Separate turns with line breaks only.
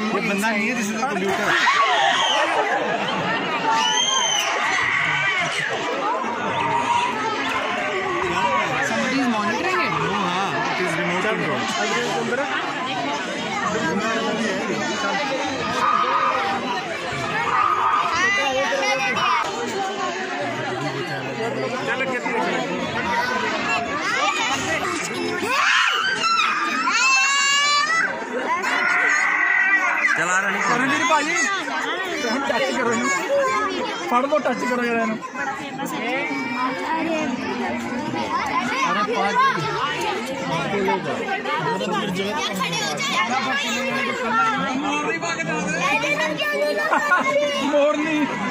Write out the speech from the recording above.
ये बंदा नहीं है, this is computer.
Somebody is monitoring it.
No हाँ, इट इज रिमोट कंट्रोल। चला रहा नहीं
रणवीर भाजी टच करो इनू, फड़ लो, टच करो जरा इनू। मोर नहीं